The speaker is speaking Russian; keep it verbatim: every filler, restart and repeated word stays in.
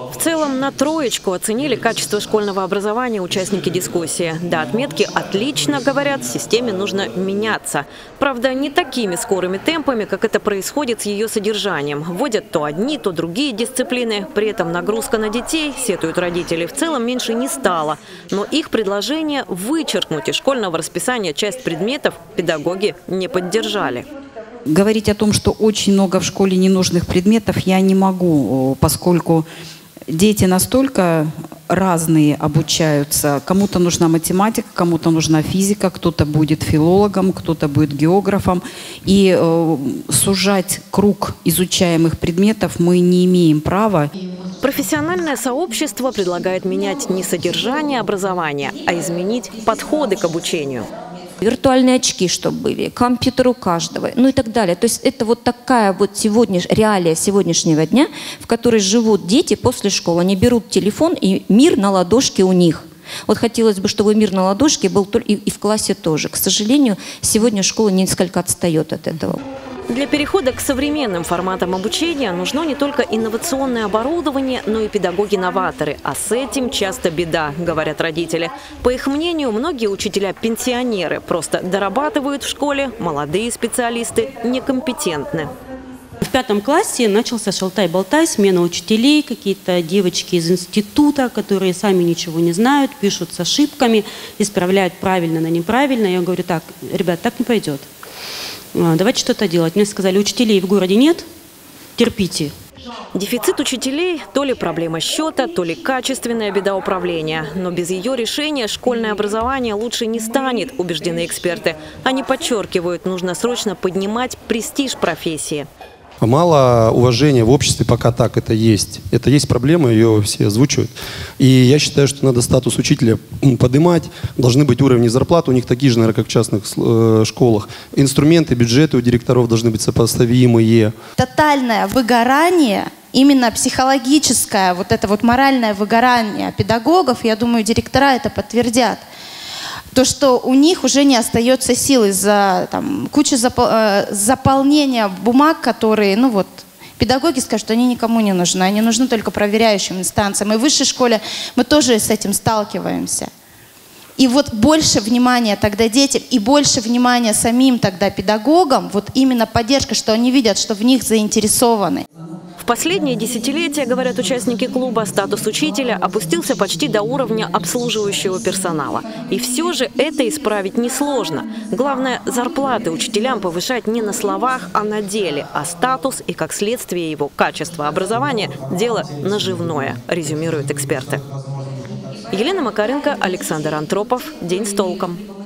В целом на троечку оценили качество школьного образования участники дискуссии. До отметки «отлично», говорят, системе нужно меняться. Правда, не такими скорыми темпами, как это происходит с ее содержанием. Вводят то одни, то другие дисциплины. При этом нагрузка на детей, сетуют родители, в целом меньше не стала. Но их предложение вычеркнуть из школьного расписания часть предметов педагоги не поддержали. Говорить о том, что очень много в школе ненужных предметов, я не могу, поскольку дети настолько разные обучаются. Кому-то нужна математика, кому-то нужна физика, кто-то будет филологом, кто-то будет географом. И э, сужать круг изучаемых предметов мы не имеем права. Профессиональное сообщество предлагает менять не содержание образования, а изменить подходы к обучению. Виртуальные очки, чтобы были, компьютер у каждого, ну и так далее. То есть это вот такая вот сегодня, реалия сегодняшнего дня, в которой живут дети после школы. Они берут телефон, и мир на ладошке у них. Вот хотелось бы, чтобы мир на ладошке был и, и в классе тоже. К сожалению, сегодня школа несколько отстает от этого. Для перехода к современным форматам обучения нужно не только инновационное оборудование, но и педагоги-новаторы. А с этим часто беда, говорят родители. По их мнению, многие учителя-пенсионеры просто дорабатывают в школе, молодые специалисты некомпетентны. В пятом классе начался шалтай-болтай, смена учителей, какие-то девочки из института, которые сами ничего не знают, пишут с ошибками, исправляют правильно на неправильно. Я говорю: так, ребят, так не пойдет. Давайте что-то делать. Мне сказали, учителей в городе нет, терпите. Дефицит учителей – то ли проблема счета, то ли качественная беда управления. Но без ее решения школьное образование лучше не станет, убеждены эксперты. Они подчеркивают, нужно срочно поднимать престиж профессии. Мало уважения в обществе, пока так это есть. Это есть проблема, ее все озвучивают. И я считаю, что надо статус учителя поднимать. Должны быть уровни зарплат, у них такие же, наверное, как в частных э, школах. Инструменты, бюджеты у директоров должны быть сопоставимые. Тотальное выгорание, именно психологическое, вот это вот моральное выгорание педагогов, я думаю, директора это подтвердят. То, что у них уже не остается сил из-за кучи запол э, заполнения бумаг, которые, ну вот, педагоги скажут, что они никому не нужны, они нужны только проверяющим инстанциям. И в высшей школе мы тоже с этим сталкиваемся. И вот больше внимания тогда детям и больше внимания самим тогда педагогам, вот именно поддержка, что они видят, что в них заинтересованы. В последние десятилетия, говорят участники клуба, статус учителя опустился почти до уровня обслуживающего персонала. И все же это исправить несложно. Главное, зарплаты учителям повышать не на словах, а на деле. А статус и, как следствие его, качество образования – дело наживное, резюмируют эксперты. Елена Макаренко, Александр Антропов. День с толком.